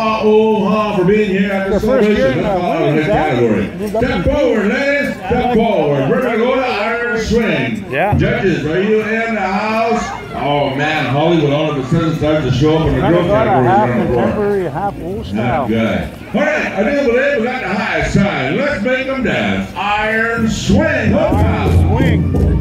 Aloha for being here at the celebration. Let's call out his category. Step forward, ladies. Step forward. We're going to go to Iron Swing. Yeah. Judges, are you in the house? Oh man, Hollywood all of a sudden starts to show up in the girl category. Half contemporary, half old style. Good. All right, I do believe we got the highest sign. Let's make them dance. Iron Swing. Iron Swing.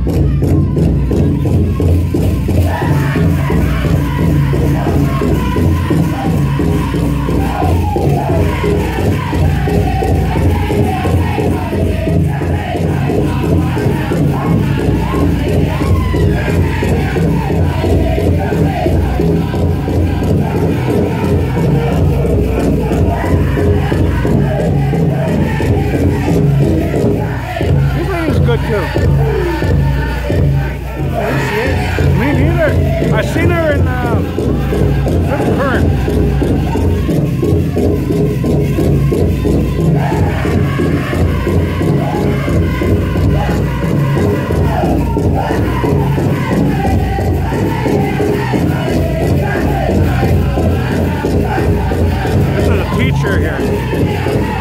Good too. Me neither. I seen her in Fifth Current. This is a teacher here.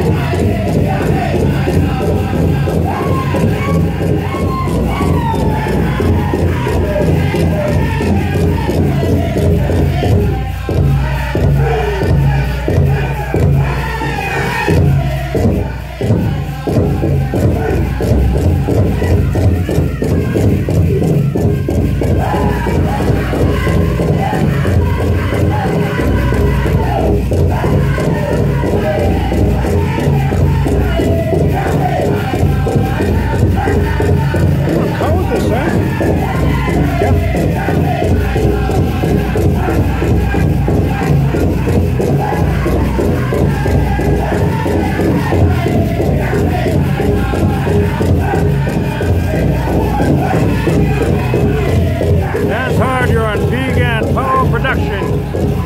Dance hard, you're on vegan Powwow production.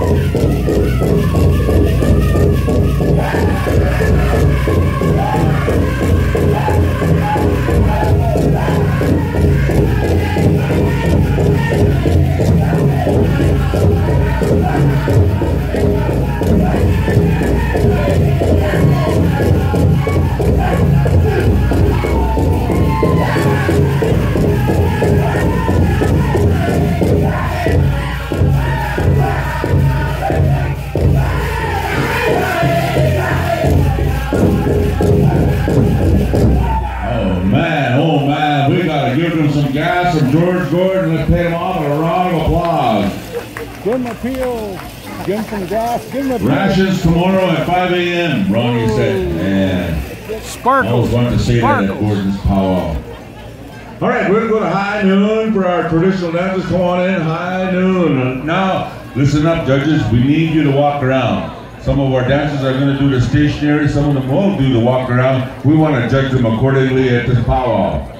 Oh man, we gotta give them some gas from George Gordon. Let's pay them off with a round of applause. Give him a peel, give him some gas, give him a peel. Rations tomorrow at 5 a.m. Ronnie said. Yeah. Sparkles. I always wanted to say that at Gordon's Powwow. All right, we're going to go to high noon for our traditional dances. Come on in, high noon. Now, listen up, judges. We need you to walk around. Some of our dancers are going to do the stationary. Some of them won't do the walk around. We want to judge them accordingly at this powwow.